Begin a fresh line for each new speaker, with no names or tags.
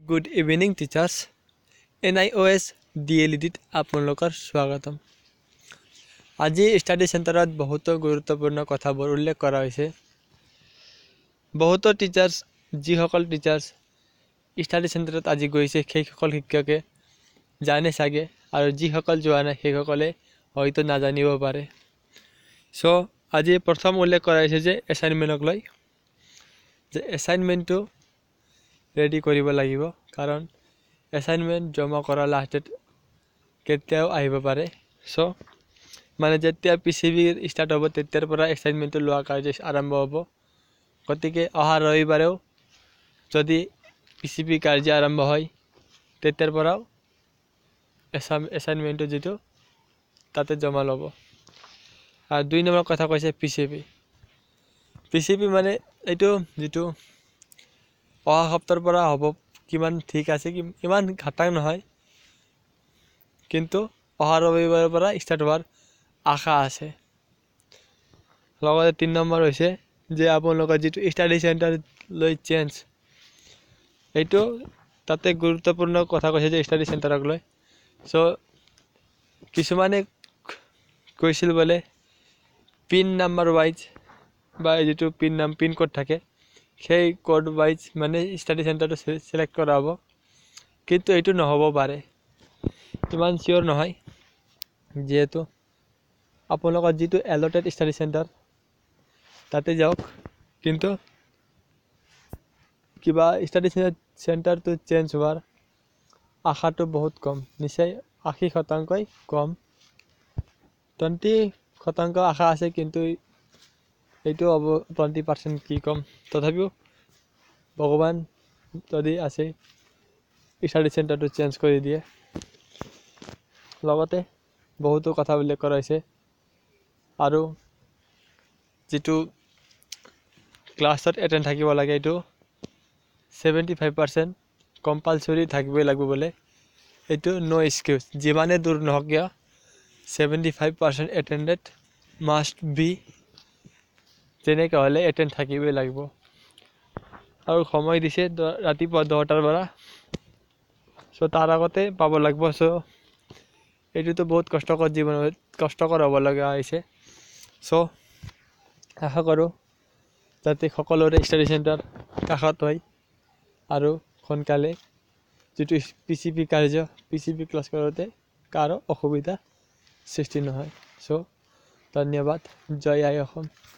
Good evening, teachers. NIOS DLEDত আপোনালোকৰ স্বাগতম। আজি ষ্টাডি চেণ্টাৰত বহুতো গুৰুত্বপূৰ্ণ কথাবোৰ উল্লেখ কৰা হৈছে। বহুতো টিচাৰ্ছ যিসকল টিচাৰ্ছ ষ্টাডি চেণ্টাৰত আজি গৈছে সেইসকল শিক্ষকে জানে চাগে, আৰু যিসকল যোৱা নাই সেইসকলে হয়তো নাজানিব পাৰে। সো আজি প্ৰথম উল্লেখ কৰা হৈছে যে এছাইনমেণ্টক লৈ যে এছাইনমেণ্টটো ৰেডি কৰিব লাগিব, কাৰণ এছাইনমেণ্ট জমা কৰা লাষ্ট ডেট কেতিয়াও আহিব পাৰে। সো মানে যেতিয়া PCB ষ্টাৰ্ট হ'ব তেতিয়াৰ পৰা এছাইনমেণ্টটো লোৱা কাৰ্য আৰম্ভ হ'ব। গতিকে অহা ৰবিবাৰেও যদি PCB কাৰ্য আৰম্ভ হয় তেতিয়াৰ পৰাও এছাইনমেণ্টটো যিটো তাতে জমা ল'ব। আৰু 2 নম্বৰ কথা কৈছে PCB মানে এইটো যিটো অহা সপ্তাহৰ পৰা হ'ব, কিমান ঠিক আছে, ইমান খাটাং নহয়, কিন্তু অহা ৰবিবাৰৰ পৰা ষ্টাৰ্ট হোৱাৰ আশা আছে। লগতে 3 নম্বৰ হৈছে যে আপোনালোকৰ যিটো ষ্টাডি চেণ্টাৰ লৈ চেঞ্জ, এইটো তাতে গুৰুত্বপূৰ্ণ কথা কৈছে যে ষ্টাডি চেণ্টাৰক লৈ। সো কিছুমানে কৈছিল বোলে পিন নাম্বাৰ ৱাইজ বা যিটো পিন কোড থাকে সেই কোড ৱাইজ মানে ষ্টাডি চেণ্টাৰটো চিলেক্ট কৰা হ'ব, কিন্তু এইটো নহ'ব পাৰে, ইমান চিয়'ৰ নহয়। যিহেতু আপোনালোকৰ যিটো এলটেড ষ্টাডি চেণ্টাৰ তাতে যাওক, কিন্তু কিবা ষ্টাডি চেণ্টাৰটো চেঞ্জ হোৱাৰ আশাটো বহুত কম, নিশ্চয় 80% কম। 20% আশা আছে, কিন্তু এইটো হ'ব 20% কি কম। তথাপিও ভগৱান যদি আছে ষ্টাডি চেণ্টাৰটো চেঞ্জ কৰি দিয়ে। লগতে বহুতো কথা উল্লেখ কৰা হৈছে, আৰু যিটো ক্লাছত এটেণ্ড থাকিব লাগে এইটো 75% কম্পালচৰি থাকিবই লাগিব বোলে। এইটো নো এক্সকিউজ, যিমানে দূৰ নহওক কিয় 75% এটেণ্ডেড মাষ্ট বি। তেনেকৈ হ'লে এটেণ্ড থাকিবই লাগিব। আৰু সময় দিছে ৰাতিপুৱা 10টাৰ পৰা, সো তাৰ আগতে পাব লাগিব। সো এইটোতো বহুত কষ্টকৰ হ'ব লগা হৈছে। সো আশা কৰোঁ যাতে সকলোৰে ষ্টাডি চেণ্টাৰ কাষত হয়, আৰু সোনকালে যিটো PCB ক্লাছ কৰোঁতে কাৰো অসুবিধা সৃষ্টি নহয়। সো ধন্যবাদ। জয় আই অসম।